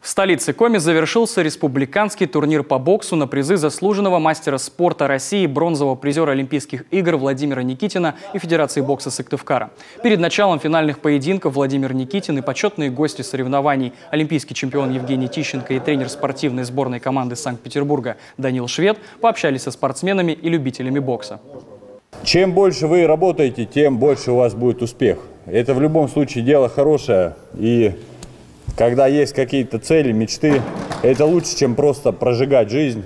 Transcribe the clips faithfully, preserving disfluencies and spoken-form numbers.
В столице Коми завершился республиканский турнир по боксу на призы заслуженного мастера спорта России, бронзового призера Олимпийских игр Владимира Никитина и Федерации бокса Сыктывкара. Перед началом финальных поединков Владимир Никитин и почетные гости соревнований олимпийский чемпион Евгений Тищенко и тренер спортивной сборной команды Санкт-Петербурга Данил Швед пообщались со спортсменами и любителями бокса. Чем больше вы работаете, тем больше у вас будет успех. Это в любом случае дело хорошее. И когда есть какие-то цели, мечты, это лучше, чем просто прожигать жизнь.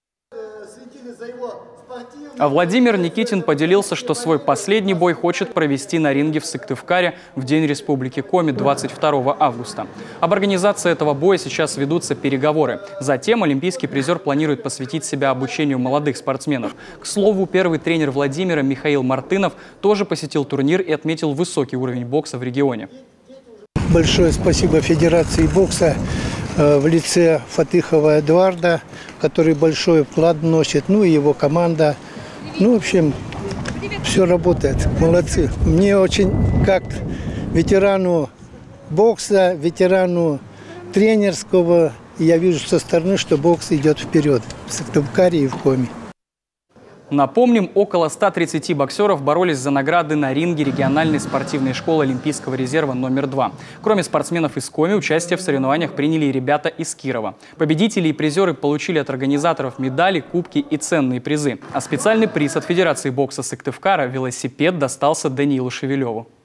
А Владимир Никитин поделился, что свой последний бой хочет провести на ринге в Сыктывкаре в День Республики Коми двадцать второго августа. Об организации этого боя сейчас ведутся переговоры. Затем олимпийский призер планирует посвятить себя обучению молодых спортсменов. К слову, первый тренер Владимира Михаил Мартынов тоже посетил турнир и отметил высокий уровень бокса в регионе. Большое спасибо Федерации бокса э, в лице Фатыхова Эдуарда, который большой вклад вносит, ну и его команда. Ну, в общем, все работает. Молодцы. Мне очень, как ветерану бокса, ветерану тренерского, я вижу со стороны, что бокс идет вперед в Сыктывкаре и в Коми. Напомним, около ста тридцати боксеров боролись за награды на ринге региональной спортивной школы Олимпийского резерва номер два. Кроме спортсменов из Коми, участие в соревнованиях приняли и ребята из Кирова. Победители и призеры получили от организаторов медали, кубки и ценные призы. А специальный приз от Федерации бокса Сыктывкара – велосипед – достался Даниилу Шевелеву.